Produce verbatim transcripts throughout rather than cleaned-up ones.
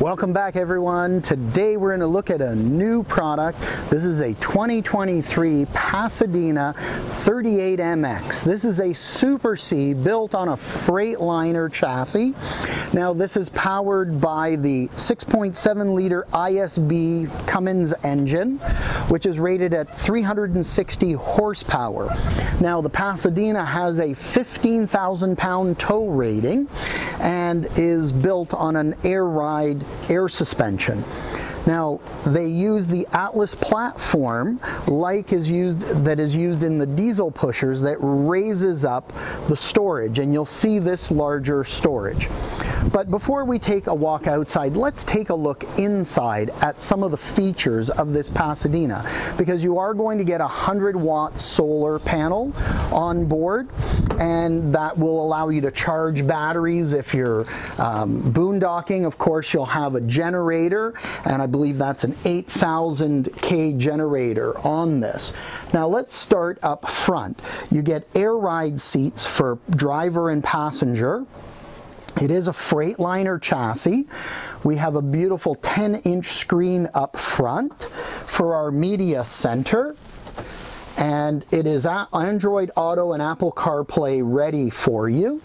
Welcome back, everyone. Today we're going to look at a new product. This is a twenty twenty-three Pasadena thirty-eight M X. This is a Super C built on a freightliner chassis. Now this is powered by the six point seven liter I S B Cummins engine, which is rated at three hundred sixty horsepower. Now the Pasadena has a fifteen thousand pound tow rating and is built on an air ride air suspension. Now they use the Atlas platform like is used that is used in the diesel pushers that raises up the storage, and you'll see this larger storage. But before we take a walk outside, let's take a look inside at some of the features of this Pasadena, because you are going to get a one hundred watt solar panel on board, and that will allow you to charge batteries if you're um, boondocking. Of course, you'll have a generator, and I believe that's an eight thousand K generator on this. Now let's start up front. You get air ride seats for driver and passenger. It is a Freightliner chassis. We have a beautiful ten inch screen up front for our media center. And it is Android Auto and Apple CarPlay ready for you.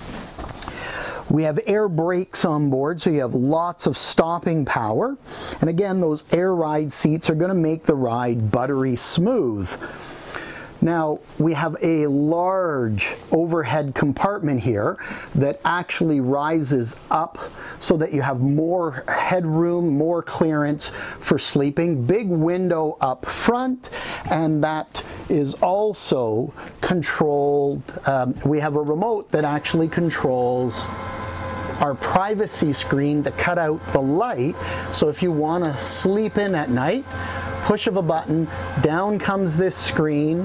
We have air brakes on board, so you have lots of stopping power. And again, those air ride seats are going to make the ride buttery smooth. Now, we have a large overhead compartment here that actually rises up so that you have more headroom, more clearance for sleeping. Big window up front, and that is also controlled. Um, we have a remote that actually controls our privacy screen to cut out the light, so if you want to sleep in at night, push of a button, down comes this screen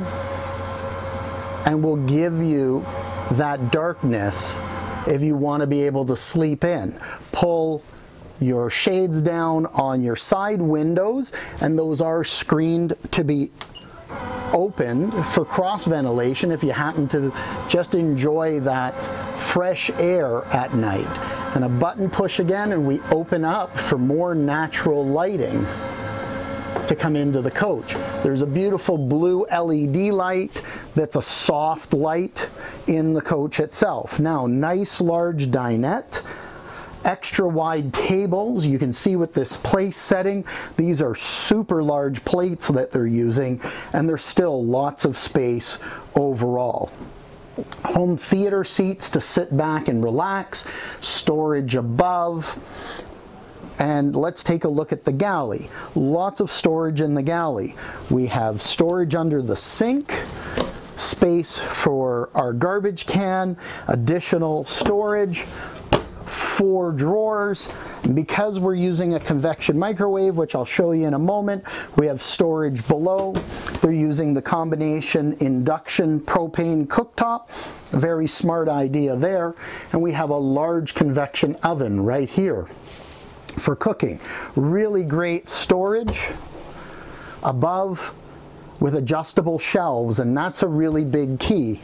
and will give you that darkness if you want to be able to sleep in. Pull your shades down on your side windows, and those are screened to be opened for cross ventilation if you happen to just enjoy that fresh air at night. And a button push again, and we open up for more natural lighting to come into the coach. There's a beautiful blue L E D light that's a soft light in the coach itself. Now, nice large dinette. Extra wide tables. You can see with this place setting, these are super large plates that they're using, and there's still lots of space overall. Home theater seats to sit back and relax, storage above. And let's take a look at the galley. Lots of storage in the galley. We have storage under the sink, space for our garbage can, additional storage, four drawers. And because we're using a convection microwave, which I'll show you in a moment, we have storage below. They're using the combination induction propane cooktop. A very smart idea there. And we have a large convection oven right here for cooking. Really great storage above with adjustable shelves, and that's a really big key.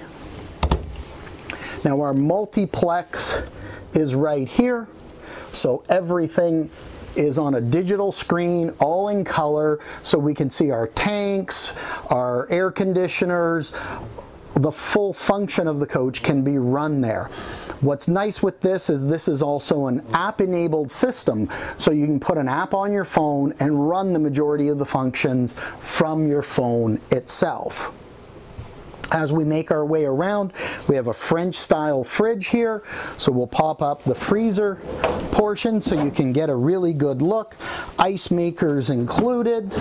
Now our multiplex is right here, so everything is on a digital screen, all in color, so we can see our tanks, our air conditioners. The full function of the coach can be run there. What's nice with this is this is also an app-enabled system, so you can put an app on your phone and run the majority of the functions from your phone itself. As we make our way around, we have a French-style fridge here, so we'll pop up the freezer portion so you can get a really good look. Ice makers included.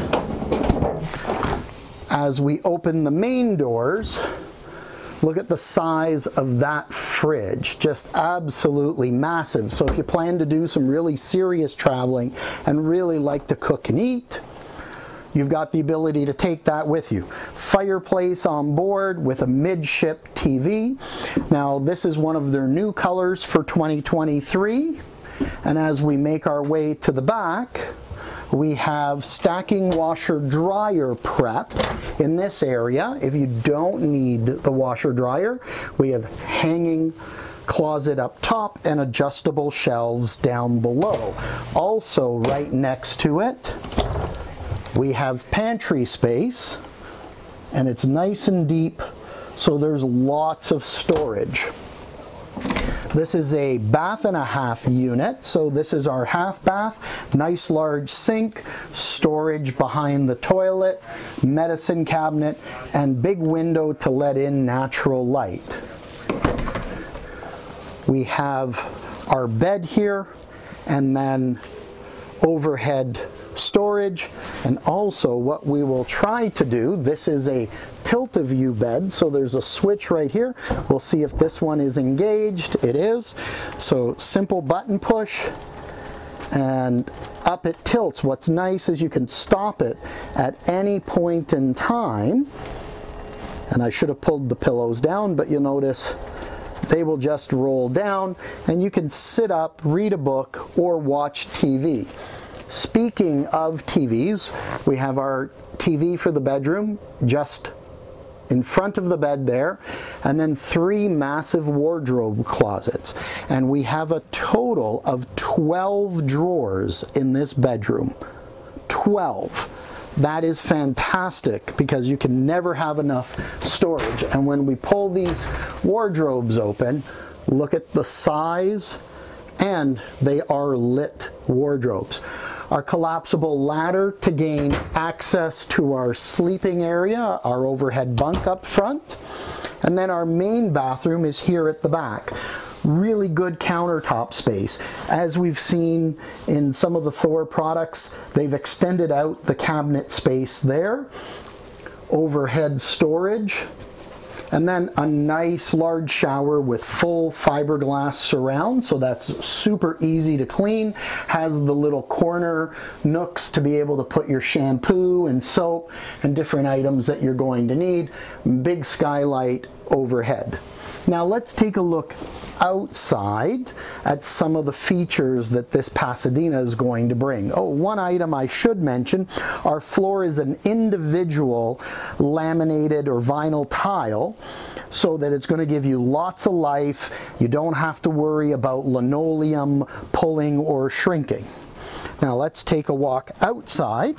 As we open the main doors, look at the size of that fridge, just absolutely massive. So if you plan to do some really serious traveling and really like to cook and eat, you've got the ability to take that with you. Fireplace on board with a midship T V. Now this is one of their new colors for twenty twenty-three. And as we make our way to the back, we have stacking washer dryer prep in this area. If you don't need the washer dryer, we have hanging closet up top and adjustable shelves down below. Also, right next to it, we have pantry space, and it's nice and deep, so there's lots of storage. This is a bath and a half unit, so this is our half bath, nice large sink, storage behind the toilet, medicine cabinet, and big window to let in natural light. We have our bed here, and then overhead storage, and also what we will try to do, this is a tilt-a-view bed, so there's a switch right here. We'll see if this one is engaged. It is. So simple button push, and up it tilts. What's nice is you can stop it at any point in time, and I should have pulled the pillows down, but you'll notice they will just roll down, and you can sit up, read a book, or watch T V. Speaking of T Vs, we have our T V for the bedroom just in front of the bed there, and then three massive wardrobe closets. And we have a total of twelve drawers in this bedroom. twelve. That is fantastic because you can never have enough storage. And when we pull these wardrobes open, look at the size, and they are lit wardrobes. Our collapsible ladder to gain access to our sleeping area, our overhead bunk up front, and then our main bathroom is here at the back. Really good countertop space. As we've seen in some of the Thor products, they've extended out the cabinet space there, overhead storage, and then a nice large shower with full fiberglass surround, so that's super easy to clean. Has the little corner nooks to be able to put your shampoo and soap and different items that you're going to need. Big skylight overhead. Now let's take a look outside at some of the features that this Pasadena is going to bring. Oh, one item I should mention, our floor is an individual laminated or vinyl tile, so that it's going to give you lots of life. You don't have to worry about linoleum pulling or shrinking. Now let's take a walk outside.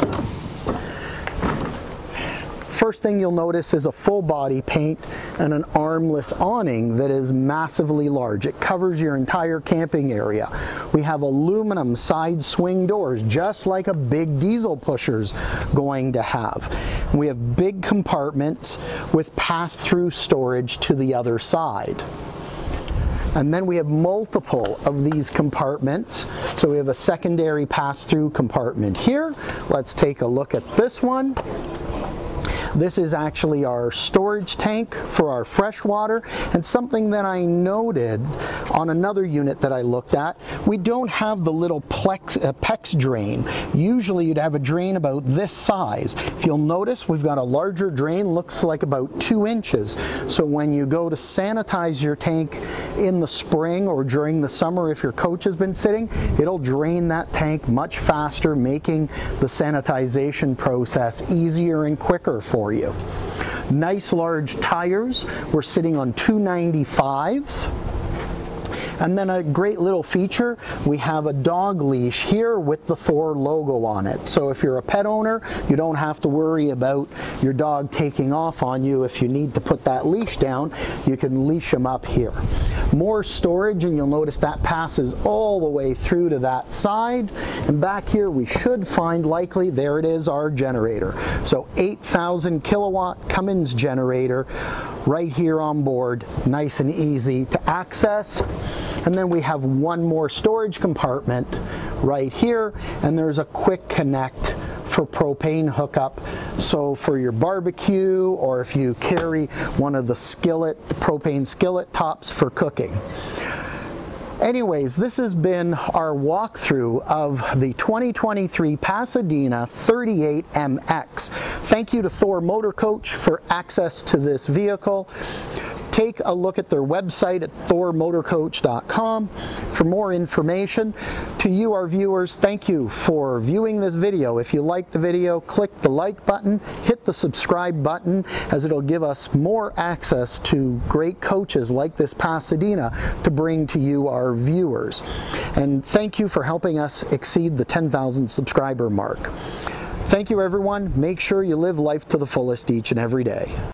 First thing you'll notice is a full body paint and an armless awning that is massively large. It covers your entire camping area. We have aluminum side swing doors, just like a big diesel pusher's going to have. And we have big compartments with pass-through storage to the other side. And then we have multiple of these compartments. So we have a secondary pass-through compartment here. Let's take a look at this one. This is actually our storage tank for our fresh water, and something that I noted on another unit that I looked at, we don't have the little plex, uh, PEX drain. Usually you'd have a drain about this size. If you'll notice, we've got a larger drain, looks like about two inches. So when you go to sanitize your tank in the spring or during the summer, if your coach has been sitting, it'll drain that tank much faster, making the sanitization process easier and quicker for you. Nice large tires. We're sitting on two ninety-fives. And then a great little feature, we have a dog leash here with the Thor logo on it. So if you're a pet owner, you don't have to worry about your dog taking off on you. If you need to put that leash down, you can leash them up here. More storage, and you'll notice that passes all the way through to that side. And back here we should find, likely, there it is, our generator. So eight thousand kilowatt Cummins generator right here on board, nice and easy to access. And then we have one more storage compartment right here, and there's a quick connect for propane hookup. So for your barbecue, or if you carry one of the skillet, the propane skillet tops for cooking. Anyways, this has been our walkthrough of the twenty twenty-three Pasadena thirty-eight M X. Thank you to Thor Motorcoach for access to this vehicle. take a look at their website at thor motorcoach dot com for more information. To you, our viewers, thank you for viewing this video. If you like the video, click the like button, hit the subscribe button, as it'll give us more access to great coaches like this Pasadena to bring to you, our viewers. And thank you for helping us exceed the ten thousand subscriber mark. Thank you, everyone. Make sure you live life to the fullest each and every day.